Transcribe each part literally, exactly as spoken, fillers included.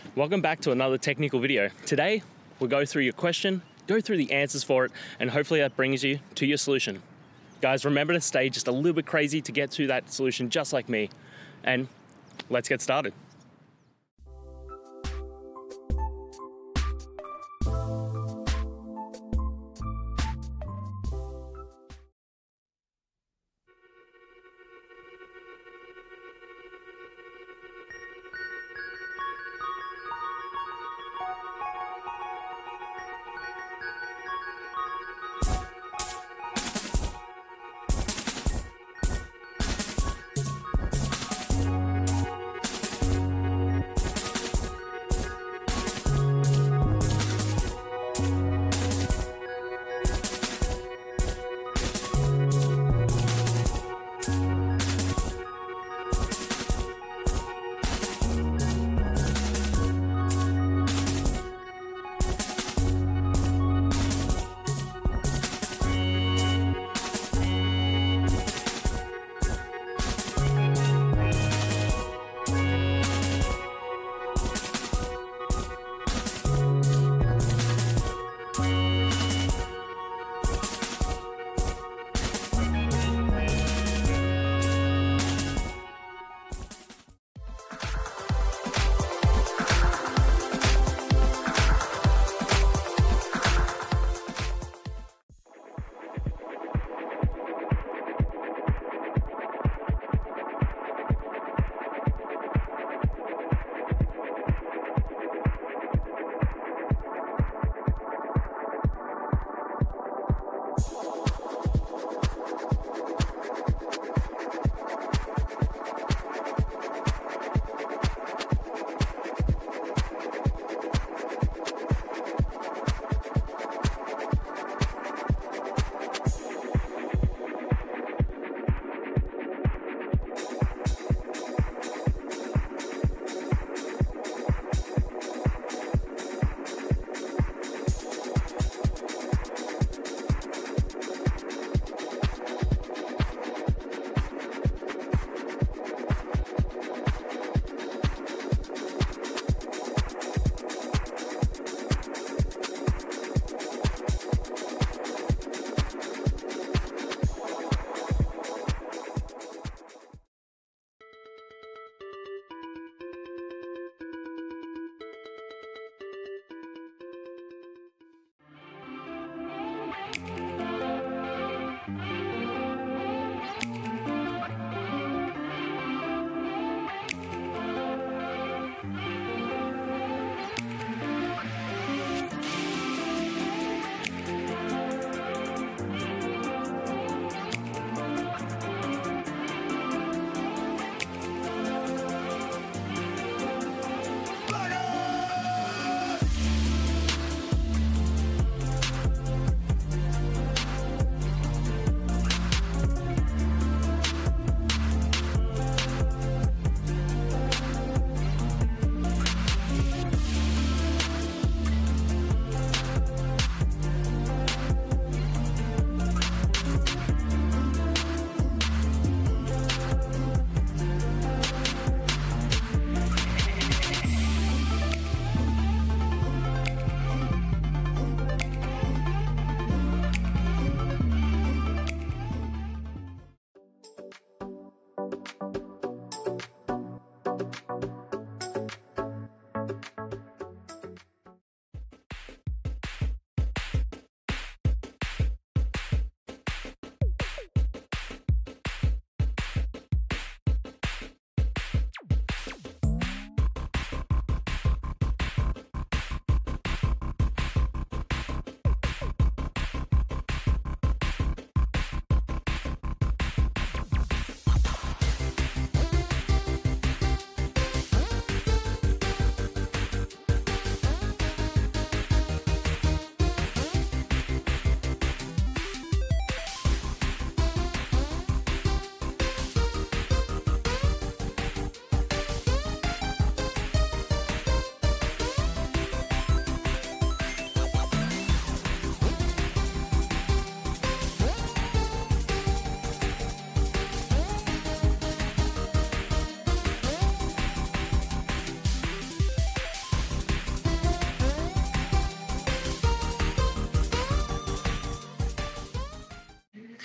Welcome back to another technical video. Today, we'll go through your question, go through the answers for it, and hopefully that brings you to your solution. Guys, remember to stay just a little bit crazy to get to that solution just like me. And let's get started.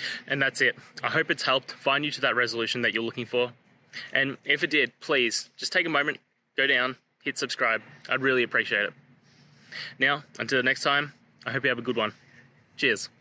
And that's it. I hope it's helped find you to that resolution that you're looking for. And if it did, please just take a moment, go down, hit subscribe. I'd really appreciate it. Now, until next time, I hope you have a good one. Cheers.